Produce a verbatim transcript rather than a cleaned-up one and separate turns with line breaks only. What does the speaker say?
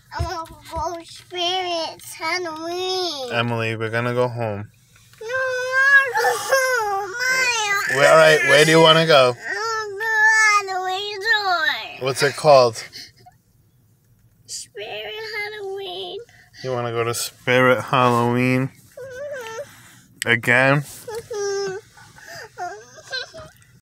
I want to go Spirits Halloween.
Emily, we're gonna go home.
No, I want to go home. Maya.
Well, all right, where do you want to go?
I want to go Halloween store.
What's it called?
Spirit Halloween.
You want to go to Spirit Halloween
Mm-hmm.
again?